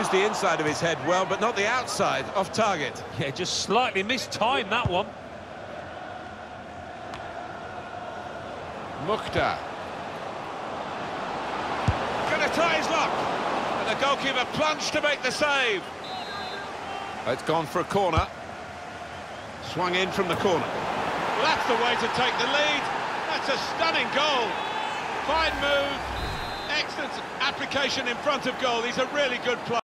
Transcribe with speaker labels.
Speaker 1: used the inside of his head well, but not the outside, off target.
Speaker 2: Yeah, just slightly mistimed that one.
Speaker 1: Mukhtar. Gonna try his luck. And the goalkeeper plunged to make the save. It's gone for a corner. Swung in from the corner. Well, that's the way to take the lead. That's a stunning goal. Fine move. Excellent application in front of goal. He's a really good player.